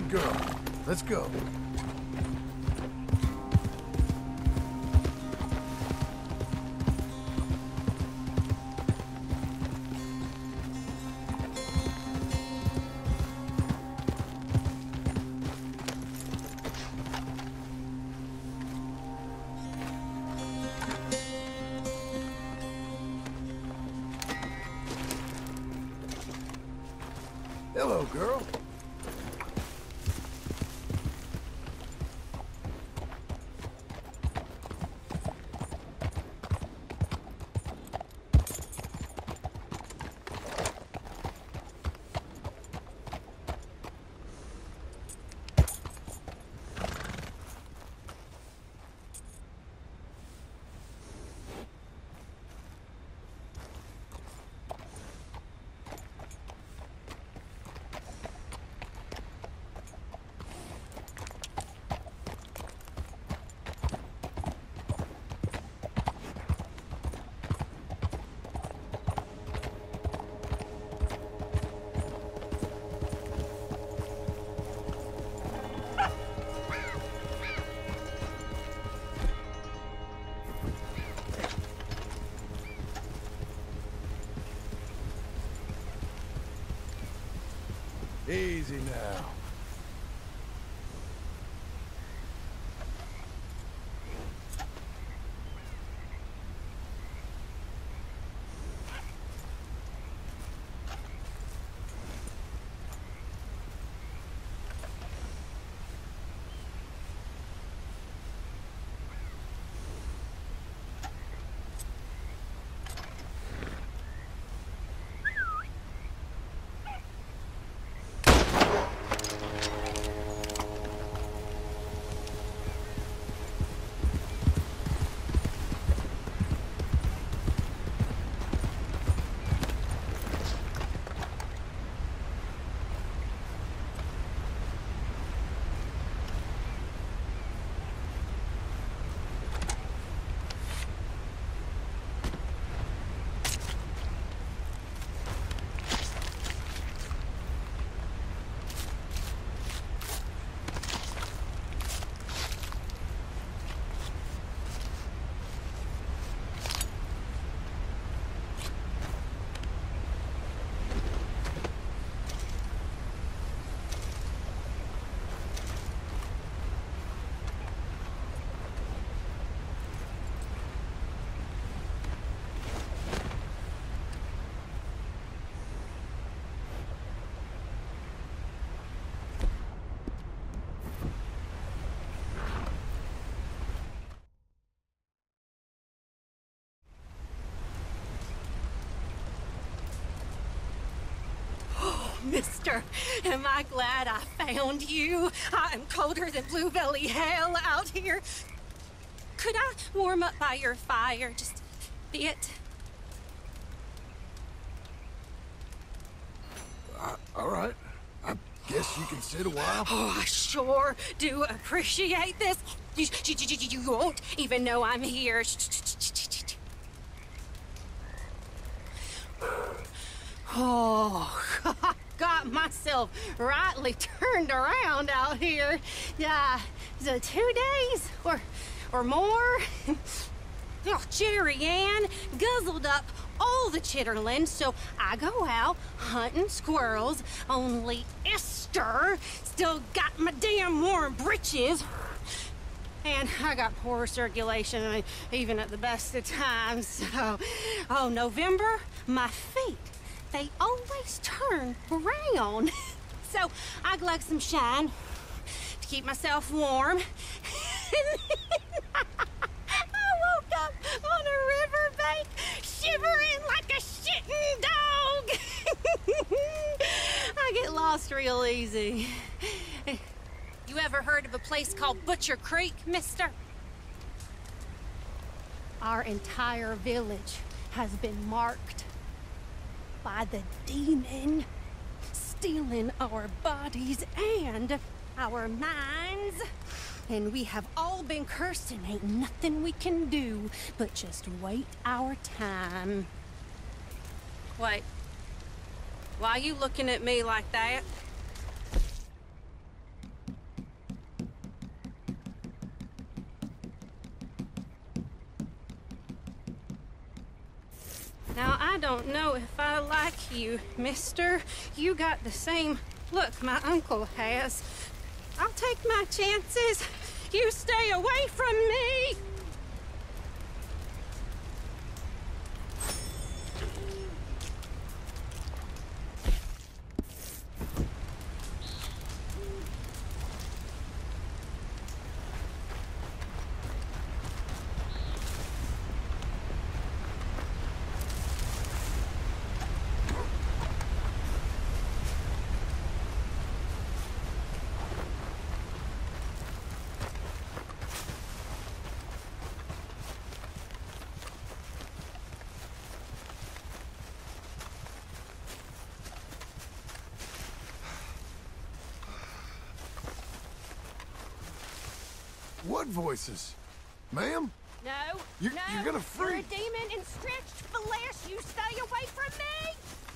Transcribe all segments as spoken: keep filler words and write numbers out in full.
Good girl. Let's go. Hello, girl. Easy now. Mister, am I glad I found you? I'm colder than bluebelly hell out here. Could I warm up by your fire just a bit? Uh, all right. I guess you can sit a while. Oh, I sure do appreciate this. You, you, you, you won't even know I'm here. Oh, got myself rightly turned around out here. Uh, the two days or or more. Oh, Jerry Ann guzzled up all the chitterlings, so I go out hunting squirrels. Only Esther still got my damn warm britches. And I got poor circulation, I mean, even at the best of times. So, oh, November, my feet, they always turn around. So I glug some shine to keep myself warm. I woke up on a riverbank, shivering like a shitting dog. I get lost real easy. You ever heard of a place called Butcher Creek, mister? Our entire village has been marked by the demon, stealing our bodies and our minds. And we have all been cursed, and ain't nothing we can do but just wait our time. Wait. Why are you looking at me like that? Now, I don't know if I like you, mister. You got the same look my uncle has. I'll take my chances. You stay away from me! What voices? Ma'am? No, You- no, you're gonna you're a freak. demon in stretched flesh. You stay away from me!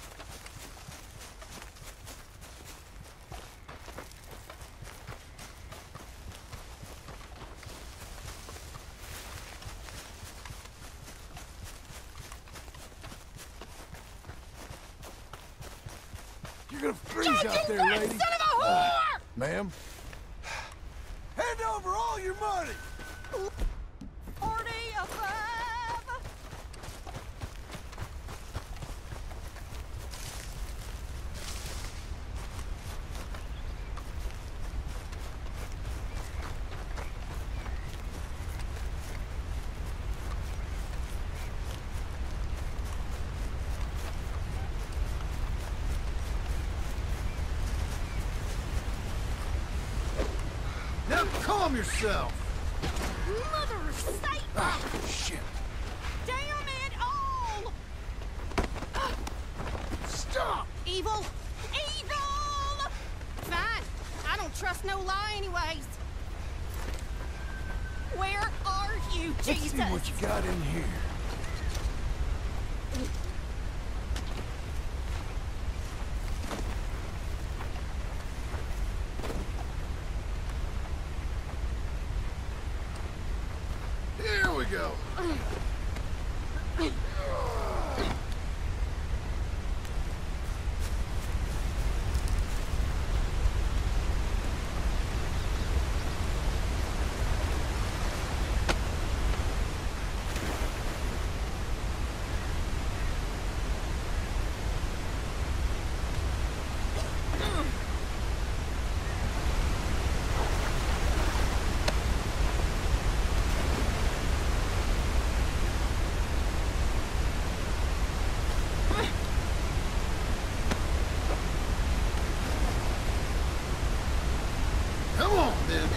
You're gonna freeze Judge out there, and lady. son of a whore! Ma'am? Hand over all your money! Forty above! Now calm yourself! Mother of Satan! Ah, shit. Damn it all! Stop! Evil! Evil! Fine. I don't trust no lie anyways. Where are you, Let's Jesus? see what you got in here. Here we go. Come on, then.